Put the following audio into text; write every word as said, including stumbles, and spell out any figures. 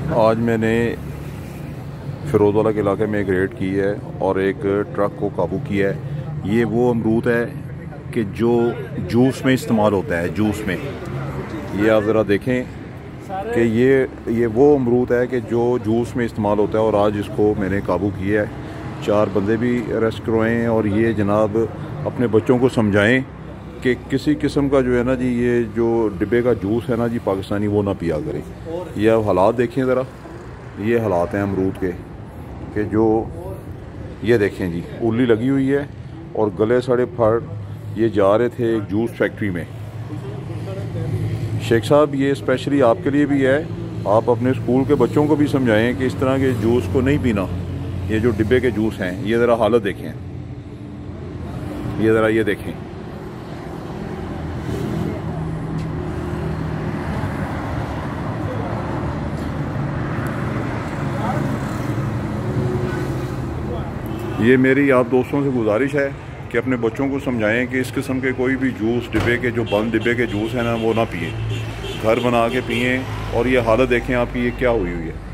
आज मैंने फिरोजवाला के इलाके में एक रेड की है और एक ट्रक को काबू किया है। ये वो अमरूद है कि जो जूस में इस्तेमाल होता है, जूस में। ये आप ज़रा देखें कि ये ये वो अमरूद है कि जो जूस में इस्तेमाल होता है और आज इसको मैंने काबू किया है। चार बंदे भी अरेस्ट करवाए हैं और ये जनाब अपने बच्चों को समझाएं कि किसी किस्म का जो है ना जी, ये जो डिब्बे का जूस है ना जी पाकिस्तानी, वो ना पिया करें। ये अब हालात देखें ज़रा, ये हालात हैं अमरूद के कि जो ये देखें जी, उल्ली लगी हुई है और गले सड़े फड़ ये जा रहे थे एक जूस फैक्ट्री में। शेख साहब, ये स्पेशली आपके लिए भी है। आप अपने स्कूल के बच्चों को भी समझाएं कि इस तरह के जूस को नहीं पीना। ये जो डिब्बे के जूस हैं, ये ज़रा हालत देखें, ये ज़रा ये देखें। ये मेरी आप दोस्तों से गुजारिश है कि अपने बच्चों को समझाएं कि इस किस्म के कोई भी जूस, डिब्बे के जो बंद डिब्बे के जूस हैं ना, वो ना पिए। घर बना के पिएं। और ये हालत देखें आपकी, ये क्या हुई हुई है।